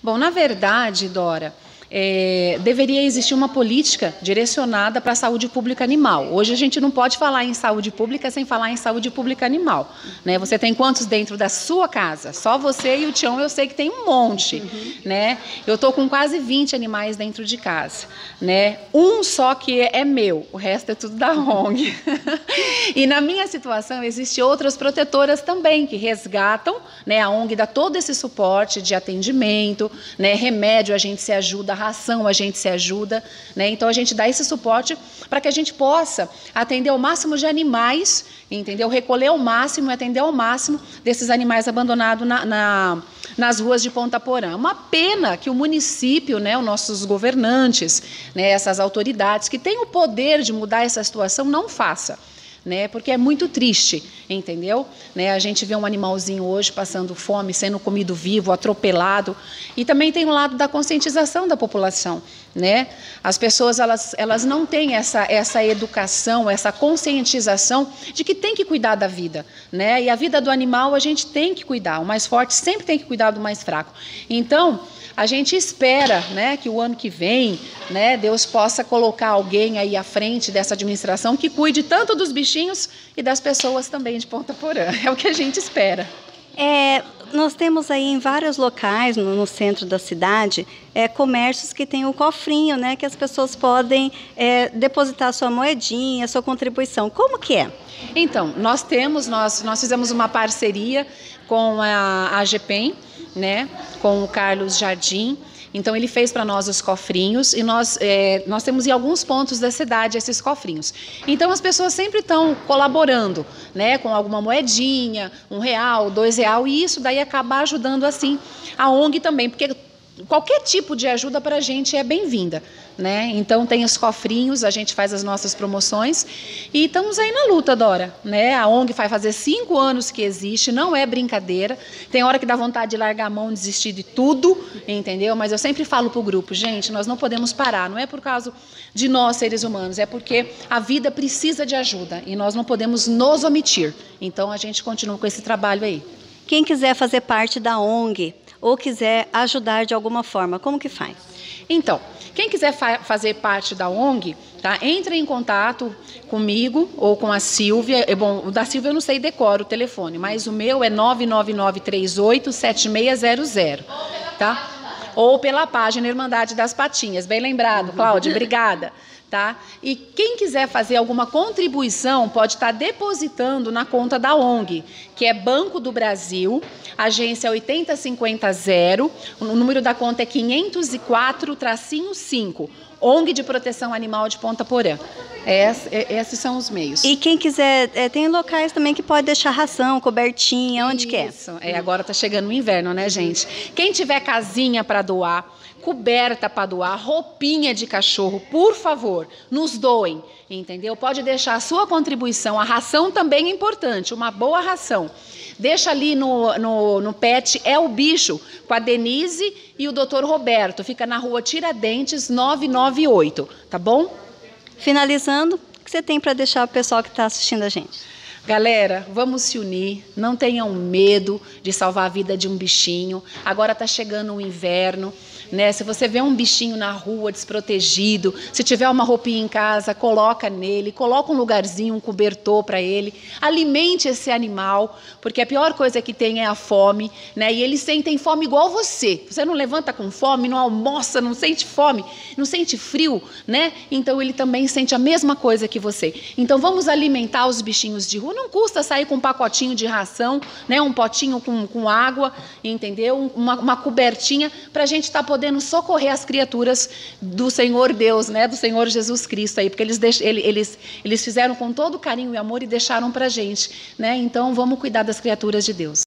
Bom, na verdade, Dora, deveria existir uma política direcionada para a saúde pública animal. Hoje a gente não pode falar em saúde pública sem falar em saúde pública animal, né? Você tem quantos dentro da sua casa? Só você e o Tião eu sei que tem um monte, né? Eu tô com quase 20 animais dentro de casa, né? Um só que é meu, o resto é tudo da ONG. E na minha situação existem outras protetoras também que resgatam, né? A ONG dá todo esse suporte de atendimento, né? Remédio a gente se ajuda, ração a gente se ajuda, né? Então a gente dá esse suporte para que a gente possa atender o máximo de animais, entendeu? Recolher o máximo e atender ao máximo desses animais abandonados nas ruas de Ponta Porã. Uma pena que o município, né, os nossos governantes, né, essas autoridades que têm o poder de mudar essa situação, não faça. Né, porque é muito triste, entendeu? Né, a gente vê um animalzinho hoje passando fome, sendo comido vivo, atropelado, e também tem o lado da conscientização da população, né? As pessoas elas não têm essa educação, essa conscientização de que tem que cuidar da vida, né? E a vida do animal a gente tem que cuidar, o mais forte sempre tem que cuidar do mais fraco. Então, a gente espera, né, que o ano que vem, né, Deus possa colocar alguém aí à frente dessa administração que cuide tanto dos bichinhos e das pessoas também de Ponta Porã. É o que a gente espera. Nós temos aí em vários locais no centro da cidade comércios que têm o cofrinho, né, que as pessoas podem depositar sua moedinha, sua contribuição. Como que é? Então, nós fizemos uma parceria com a AGPEM, né, com o Carlos Jardim. Então ele fez para nós os cofrinhos e nós temos em alguns pontos da cidade esses cofrinhos. Então as pessoas sempre estão colaborando, né, com alguma moedinha, R$1, R$2, e isso daí acaba ajudando assim a ONG também, porque qualquer tipo de ajuda para a gente é bem-vinda, né? Então tem os cofrinhos, a gente faz as nossas promoções e estamos aí na luta, Dora, né? A ONG vai fazer 5 anos que existe, não é brincadeira. Tem hora que dá vontade de largar a mão, desistir de tudo, entendeu? Mas eu sempre falo para o grupo, gente, nós não podemos parar, não é por causa de nós, seres humanos, é porque a vida precisa de ajuda e nós não podemos nos omitir. Então a gente continua com esse trabalho aí. Quem quiser fazer parte da ONG ou quiser ajudar de alguma forma, como que faz? Então, quem quiser fazer parte da ONG, tá? Entre em contato comigo ou com a Silvia. Bom, o da Silvia eu não sei decorar o telefone, mas o meu é 999387600, tá? Ou pela página Irmandade das Patinhas. Bem lembrado, Cláudia, obrigada. Tá? E quem quiser fazer alguma contribuição pode estar depositando na conta da ONG, que é Banco do Brasil, agência 80500, o número da conta é 504-5, ONG de Proteção Animal de Ponta Porã. Esses são os meios. E quem quiser, tem locais também que pode deixar ração, cobertinha, onde quer. Isso, agora está chegando o inverno, né, gente? Quem tiver casinha para doar, coberta para doar, roupinha de cachorro, por favor, nos doem, entendeu? Pode deixar a sua contribuição, a ração também é importante, uma boa ração. Deixa ali no PET, é o bicho, com a Denise e o Dr. Roberto, fica na rua Tiradentes 998, tá bom? Finalizando, o que você tem para deixar o pessoal que está assistindo a gente? Galera, vamos se unir, não tenham medo de salvar a vida de um bichinho. Agora está chegando o inverno, né? Se você vê um bichinho na rua desprotegido, se tiver uma roupinha em casa, coloca nele, coloca um lugarzinho, um cobertor para ele, alimente esse animal, porque a pior coisa que tem é a fome, né? E eles sentem fome igual você. Você não levanta com fome, não almoça, não sente fome, não sente frio, né? Então ele também sente a mesma coisa que você. Então vamos alimentar os bichinhos de rua. Não custa sair com um pacotinho de ração, né? Um potinho com água, entendeu? Uma cobertinha para a gente estar podendo socorrer as criaturas do Senhor Deus, né? Do Senhor Jesus Cristo aí, porque eles fizeram com todo carinho e amor e deixaram para a gente, né? Então vamos cuidar das criaturas de Deus.